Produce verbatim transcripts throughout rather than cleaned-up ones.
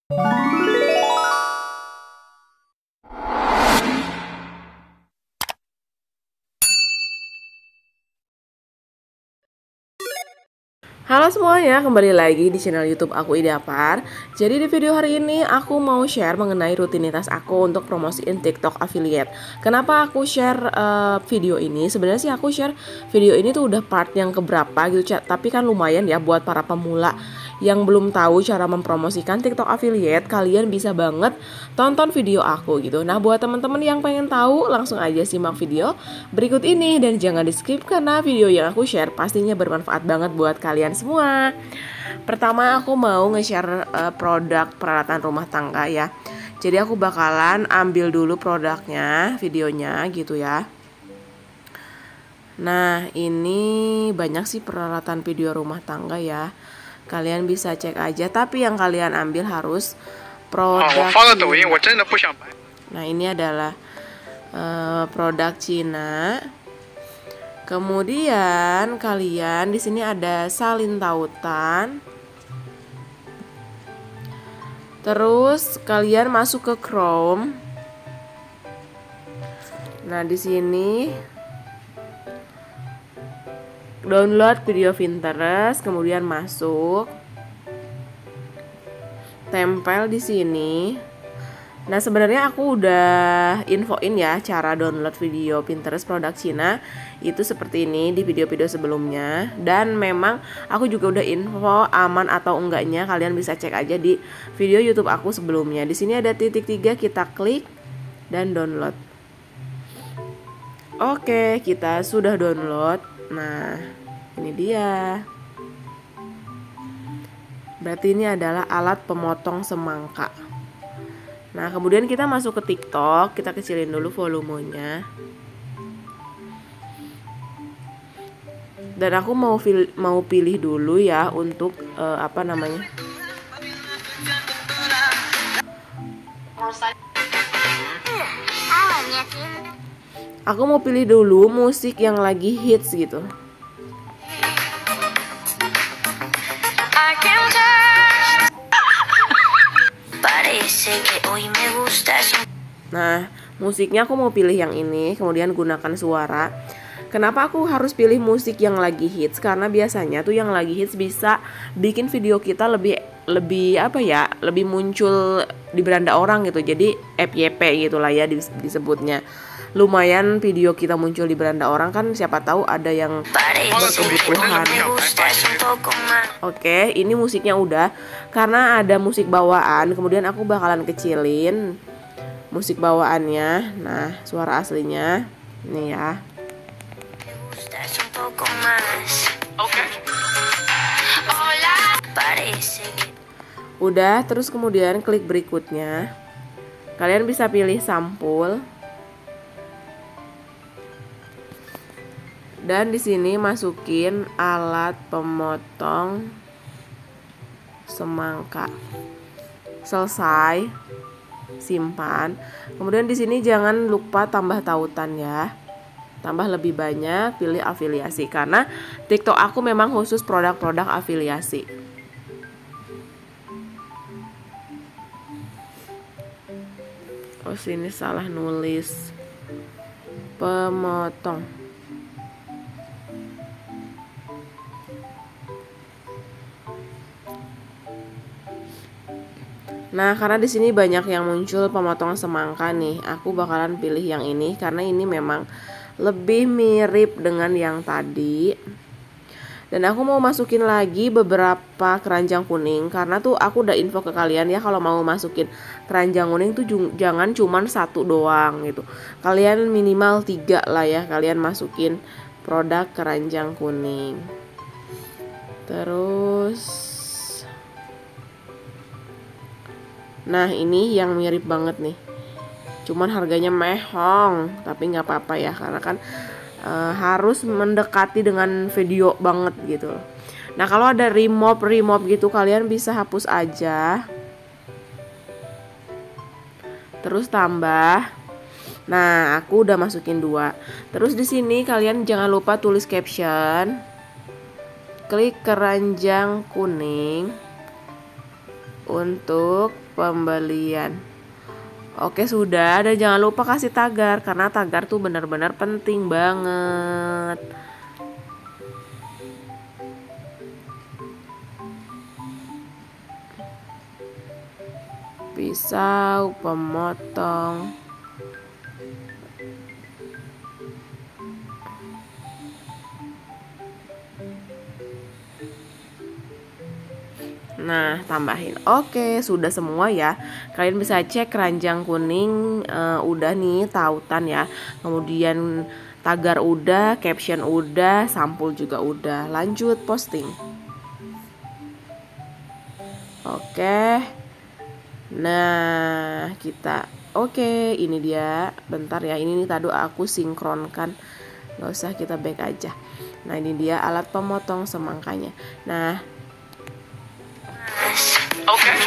Halo semuanya, kembali lagi di channel YouTube aku Idapar. Jadi di video hari ini aku mau share mengenai rutinitas aku untuk promosiin TikTok affiliate. Kenapa aku share uh, video ini? Sebenarnya sih aku share video ini tuh udah part yang keberapa gitu, tapi kan lumayan ya buat para pemula yang belum tahu cara mempromosikan TikTok affiliate. Kalian bisa banget tonton video aku gitu. Nah, buat teman-teman yang pengen tahu, langsung aja simak video berikut ini dan jangan di skip karena video yang aku share pastinya bermanfaat banget buat kalian semua. Pertama aku mau nge-share uh, produk peralatan rumah tangga ya. Jadi aku bakalan ambil dulu produknya, videonya gitu ya. Nah, ini banyak sih peralatan video rumah tangga ya. Kalian bisa cek aja, tapi yang kalian ambil harus produk Cina. Nah, ini adalah uh, produk Cina. Kemudian kalian di sini ada salin tautan. Terus kalian masuk ke Chrome. Nah, di sini download video Pinterest, kemudian masuk, tempel di sini. Nah, sebenarnya aku udah infoin ya cara download video Pinterest produk Cina itu seperti ini di video-video sebelumnya, dan memang aku juga udah info aman atau enggaknya kalian bisa cek aja di video YouTube aku sebelumnya. Di sini ada titik tiga, kita klik dan download. Oke, kita sudah download. Nah, ini dia. Berarti ini adalah alat pemotong semangka. Nah, kemudian kita masuk ke TikTok, kita kecilin dulu volumenya. Dan aku mau pilih, mau pilih dulu ya untuk uh, apa namanya? Aku mau pilih dulu musik yang lagi hits gitu. Nah, musiknya aku mau pilih yang ini, kemudian gunakan suara. Kenapa aku harus pilih musik yang lagi hits? Karena biasanya tuh yang lagi hits bisa bikin video kita lebih lebih apa ya, lebih muncul di beranda orang gitu. Jadi F Y P gitulah ya disebutnya. Lumayan video kita muncul di beranda orang, kan siapa tahu ada yang berkebutuhan. Oke, ini musiknya udah. Karena ada musik bawaan, kemudian aku bakalan kecilin musik bawaannya. Nah, suara aslinya nih ya. Udah, terus kemudian klik berikutnya. Kalian bisa pilih sampul. Dan di sini masukin alat pemotong semangka. Selesai. Simpan. Kemudian di sini jangan lupa tambah tautan ya. Tambah lebih banyak, pilih afiliasi karena TikTok aku memang khusus produk-produk afiliasi. Oh, sini salah nulis. Pemotong. Nah, karena di sini banyak yang muncul pemotong semangka nih, aku bakalan pilih yang ini karena ini memang lebih mirip dengan yang tadi. Dan aku mau masukin lagi beberapa keranjang kuning karena tuh aku udah info ke kalian ya, kalau mau masukin keranjang kuning tuh jangan cuman satu doang gitu. Kalian minimal tiga lah ya, kalian masukin produk keranjang kuning. Terus nah, ini yang mirip banget nih. Cuman harganya mehong, tapi nggak apa-apa ya karena kan e, harus mendekati dengan video banget gitu. Nah, kalau ada remove remove gitu kalian bisa hapus aja. Terus tambah. Nah, aku udah masukin dua. Terus di sini kalian jangan lupa tulis caption. Klik keranjang kuning. untuk pembelian. Oke, sudah. Dan jangan lupa kasih tagar karena tagar tuh benar-benar penting banget. Pisau pemotong. Nah, tambahin. Oke, sudah semua ya. Kalian bisa cek keranjang kuning uh, udah nih, tautan ya. Kemudian tagar udah, caption udah, sampul juga udah. Lanjut posting. Oke. Nah, kita oke, ini dia. Bentar ya, ini nih tadi aku sinkronkan. Gak usah, kita back aja. Nah, ini dia alat pemotong semangkanya. Nah, Okay.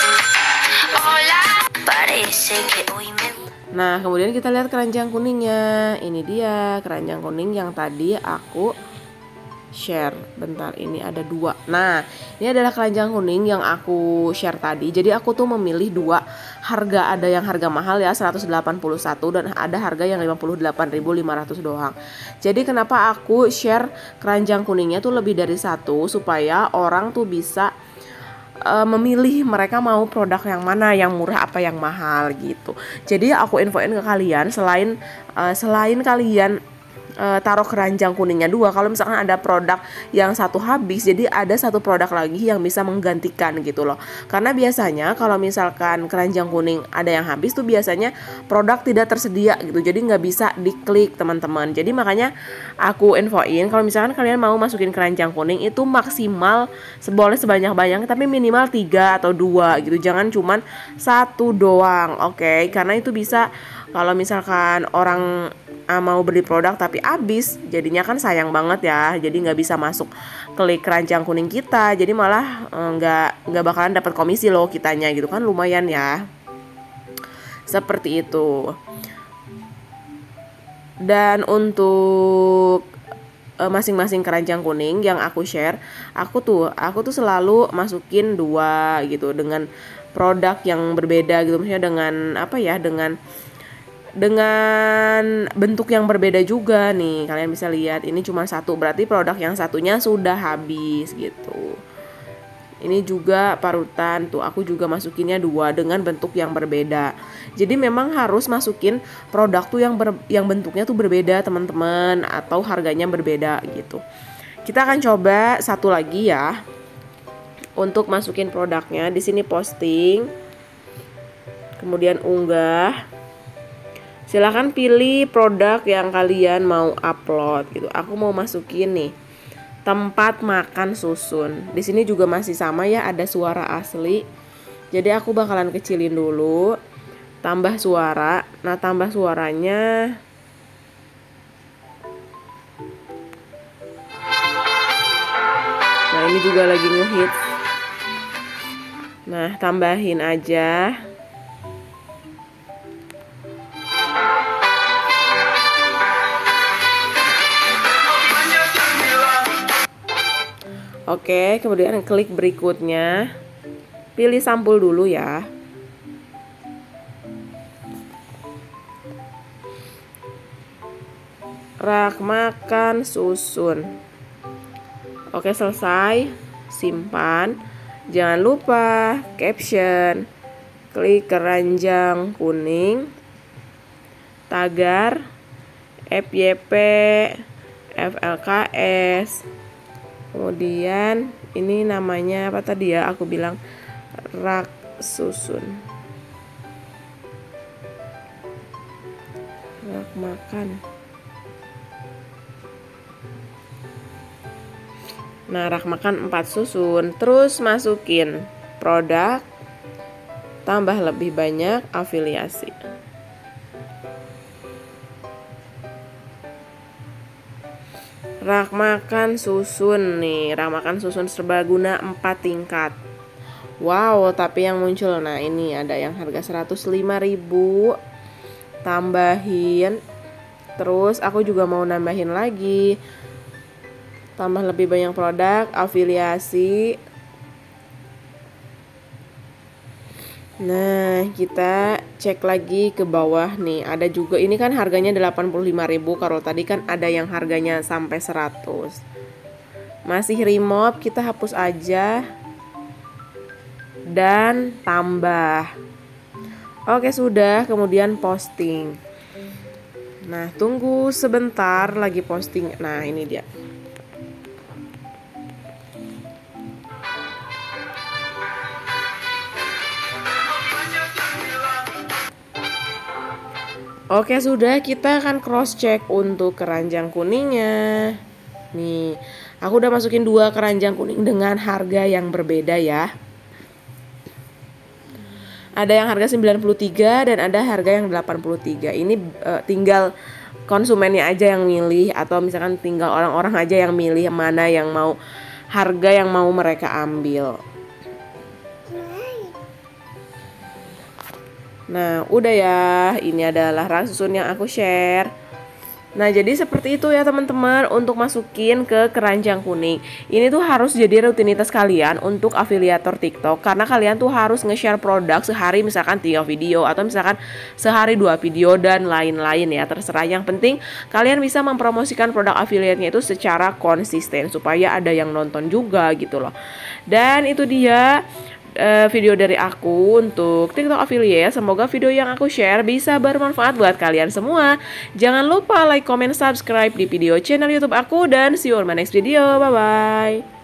Nah, kemudian kita lihat keranjang kuningnya. Ini dia keranjang kuning yang tadi aku share. Bentar, ini ada dua. Nah, ini adalah keranjang kuning yang aku share tadi. Jadi aku tuh memilih dua harga. Ada yang harga mahal ya, seratus delapan puluh satu, dan ada harga yang lima puluh delapan ribu lima ratus doang. Jadi kenapa aku share keranjang kuningnya tuh lebih dari satu, supaya orang tuh bisa Uh, memilih mereka mau produk yang mana, yang murah apa yang mahal gitu. Jadi aku infoin ke kalian, selain uh, selain kalian uh, taruh keranjang kuningnya dua, kalau misalkan ada produk yang satu habis, jadi ada satu produk lagi yang bisa menggantikan gitu loh. Karena biasanya kalau misalkan keranjang kuning ada yang habis tuh biasanya produk tidak tersedia gitu, jadi nggak bisa diklik teman-teman. Jadi makanya aku infoin kalau misalkan kalian mau masukin keranjang kuning itu maksimal boleh sebanyak-banyak, tapi minimal tiga atau dua gitu, jangan cuman satu doang. Oke, okay? Karena itu bisa kalau misalkan orang uh, mau beli produk tapi habis, jadinya kan sayang banget ya. Jadi nggak bisa masuk klik keranjang kuning kita, jadi malah nggak uh, nggak bakalan dapat komisi loh kitanya gitu kan, lumayan ya. Seperti itu. Dan untuk masing-masing keranjang kuning yang aku share, aku tuh aku tuh selalu masukin dua gitu, dengan produk yang berbeda gitu, maksudnya dengan apa ya, dengan dengan bentuk yang berbeda juga nih. Kalian bisa lihat ini cuma satu, berarti produk yang satunya sudah habis gitu. Ini juga parutan tuh, aku juga masukinnya dua dengan bentuk yang berbeda. Jadi memang harus masukin produk tuh yang ber, yang bentuknya tuh berbeda teman-teman, atau harganya berbeda gitu. Kita akan coba satu lagi ya untuk masukin produknya. Di sini posting, kemudian unggah. Silahkan pilih produk yang kalian mau upload gitu. Aku mau masukin nih tempat makan susun. Di sini juga masih sama ya, ada suara asli. Jadi aku bakalan kecilin dulu, tambah suara. Nah, tambah suaranya nah ini juga lagi ngehits. Nah, tambahin aja. Oke, kemudian klik berikutnya. Pilih sampul dulu ya. Rak makan susun. Oke, selesai. Simpan. Jangan lupa caption. Klik keranjang kuning. Tagar F Y P, F L K S. Kemudian ini namanya apa tadi ya, aku bilang rak susun, rak makan. Nah, rak makan empat susun. Terus masukin produk, tambah lebih banyak afiliasi. Rak makan susun nih, rak makan susun serbaguna empat tingkat. Wow, tapi yang muncul, nah ini ada yang harga seratus lima ribu. Tambahin. Terus aku juga mau nambahin lagi. Tambah lebih banyak produk, afiliasi. Nah, kita cek lagi ke bawah nih. Ada juga, ini kan harganya delapan puluh lima ribu. Kalau tadi kan ada yang harganya sampai seratus. Masih remove, kita hapus aja. Dan tambah. Oke, sudah. Kemudian posting. Nah, tunggu sebentar lagi posting. Nah, ini dia. Oke, sudah, kita akan cross check untuk keranjang kuningnya. Nih, aku udah masukin dua keranjang kuning dengan harga yang berbeda ya. Ada yang harga sembilan puluh tiga dan ada harga yang delapan puluh tiga. Ini uh, tinggal konsumennya aja yang milih, atau misalkan tinggal orang-orang aja yang milih mana yang mau, harga yang mau mereka ambil. Nah, udah ya, ini adalah rak susun yang aku share. Nah, jadi seperti itu ya teman-teman untuk masukin ke keranjang kuning. Ini tuh harus jadi rutinitas kalian untuk afiliator TikTok, karena kalian tuh harus nge-share produk sehari, misalkan tiga video atau misalkan sehari dua video dan lain-lain ya, terserah. Yang penting kalian bisa mempromosikan produk afiliatnya itu secara konsisten supaya ada yang nonton juga gitu loh. Dan itu dia Uh, video dari aku untuk TikTok affiliate. Semoga video yang aku share bisa bermanfaat buat kalian semua. Jangan lupa like, comment, subscribe di video channel YouTube aku, dan see you on my next video. Bye bye.